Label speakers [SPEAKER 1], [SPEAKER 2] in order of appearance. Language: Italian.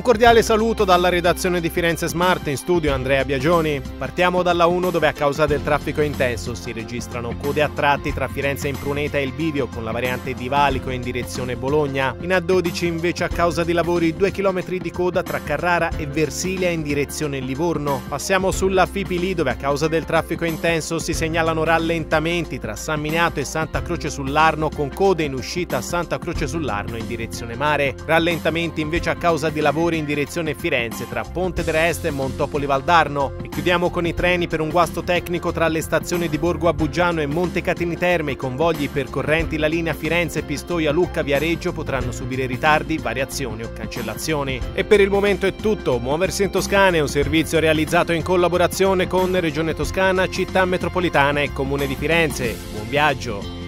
[SPEAKER 1] Un cordiale saluto dalla redazione di Firenze Smart, in studio Andrea Biagioni. Partiamo dalla 1 dove a causa del traffico intenso si registrano code a tratti tra Firenze Impruneta e il Bivio con la variante di Valico in direzione Bologna. In A12 invece a causa di lavori 2 km di coda tra Carrara e Versilia in direzione Livorno. Passiamo sulla Fipili dove a causa del traffico intenso si segnalano rallentamenti tra San Miniato e Santa Croce sull'Arno con code in uscita a Santa Croce sull'Arno in direzione mare. Rallentamenti invece a causa di lavori in direzione Firenze tra Ponte d'Este e Montopoli Valdarno. E chiudiamo con i treni per un guasto tecnico tra le stazioni di Borgo Abbugiano e Montecatini Terme. I convogli percorrenti la linea Firenze-Pistoia Lucca-Viareggio potranno subire ritardi, variazioni o cancellazioni. E per il momento è tutto. Muoversi in Toscana è un servizio realizzato in collaborazione con Regione Toscana, Città Metropolitana e Comune di Firenze. Buon viaggio!